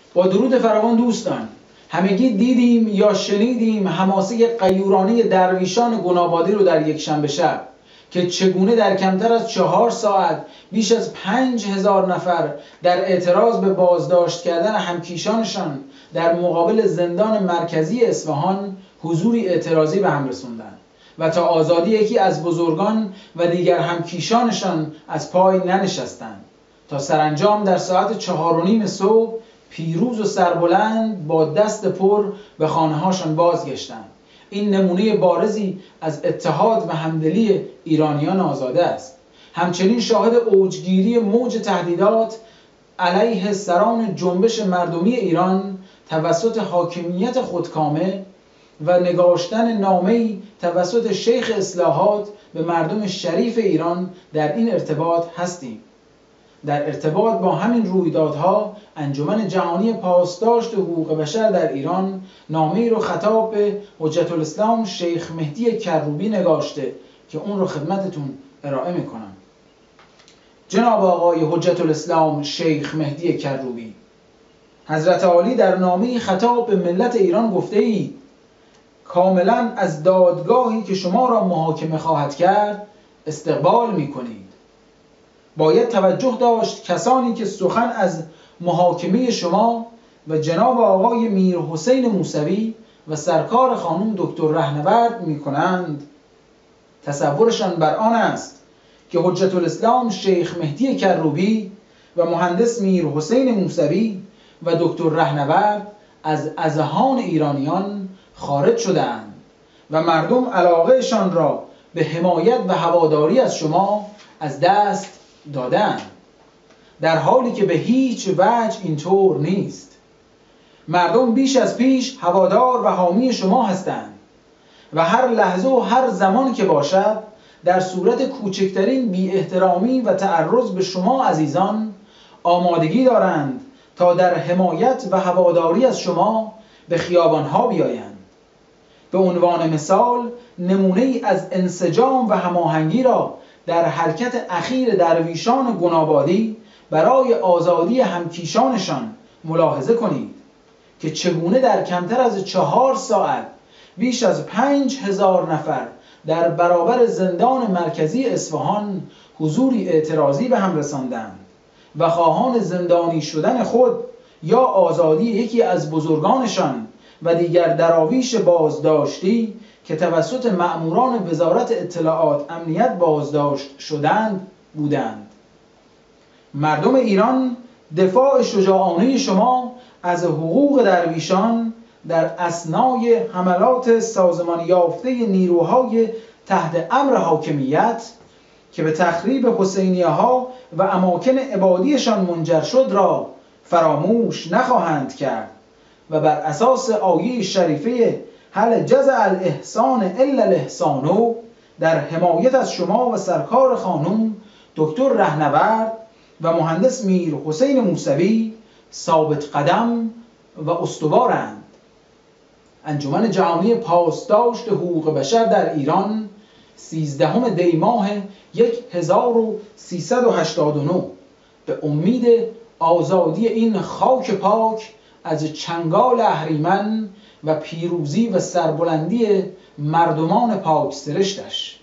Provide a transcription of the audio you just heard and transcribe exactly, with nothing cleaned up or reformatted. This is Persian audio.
با درود فراوان دوستان، همگی دیدیم یا شنیدیم حماسه غیورانه درویشان گنابادی رو در یک شنبه شب که چگونه در کمتر از چهار ساعت بیش از پنج هزار نفر در اعتراض به بازداشت کردن همکیشانشان در مقابل زندان مرکزی اصفهان حضوری اعتراضی به هم رسوندند و تا آزادی یکی از بزرگان و دیگر همکیشانشان از پای ننشستند تا سرانجام در ساعت چهار و نیم صبح پیروز و سربلند با دست پر به خانه‌هاشان بازگشتند. این نمونه بارزی از اتحاد و همدلی ایرانیان آزاده است. همچنین شاهد اوجگیری موج تهدیدات علیه سران جنبش مردمی ایران توسط حاکمیت خودکامه و نگاشتن نامه‌ای توسط شیخ اصلاحات به مردم شریف ایران در این ارتباط هستیم. در ارتباط با همین رویدادها انجمن جهانی پاسداشت حقوق بشر در ایران نامه‌ای رو خطاب به حجت الاسلام شیخ مهدی کروبی نگاشته که اون رو خدمتتون ارائه میکنم. جناب آقای حجت الاسلام شیخ مهدی کروبی، حضرت عالی در نامه‌ای خطاب به ملت ایران گفته اید کاملا از دادگاهی که شما را محاکمه خواهد کرد استقبال میکنید. باید توجه داشت کسانی که سخن از محاکمه شما و جناب آقای میر حسین موسوی و سرکار خانم دکتر رهنورد می کنند تصورشان بر آن است که حجت الاسلام شیخ مهدی کروبی و مهندس میر حسین موسوی و دکتر رهنورد از اذهان ایرانیان خارج شدند و مردم علاقهشان را به حمایت و هواداری از شما از دست دادن، در حالی که به هیچ وجه اینطور نیست. مردم بیش از پیش هوادار و حامی شما هستند و هر لحظه و هر زمان که باشد در صورت کوچکترین بی احترامی و تعرض به شما عزیزان آمادگی دارند تا در حمایت و هواداری از شما به خیابانها بیایند. به عنوان مثال نمونه ای از انسجام و هماهنگی را در حرکت اخیر درویشان گنابادی برای آزادی همکیشانشان ملاحظه کنید که چگونه در کمتر از چهار ساعت بیش از پنج هزار نفر در برابر زندان مرکزی اصفهان حضوری اعتراضی به هم رساندند و خواهان زندانی شدن خود یا آزادی یکی از بزرگانشان و دیگر دراویش بازداشتی که توسط مأموران وزارت اطلاعات امنیت بازداشت شدند بودند. مردم ایران دفاع شجاعانه شما از حقوق درویشان در اثنای حملات سازمان یافته نیروهای تحت امر حاکمیت که به تخریب حسینیه ها و اماکن عبادیشان منجر شد را فراموش نخواهند کرد و بر اساس آیه شریفه هل جزع الاحسان الا الاحسان در حمایت از شما و سرکار خانم دکتر رهنورد و مهندس میر حسین موسوی ثابت قدم و استوارند. انجمن جهانی پاسداشت حقوق بشر در ایران سیزدهم دی ماه هزار و سیصد و هشتاد و نه به امید آزادی این خاک پاک از چنگال اهریمن و پیروزی و سربلندی مردمان پاک سرشتش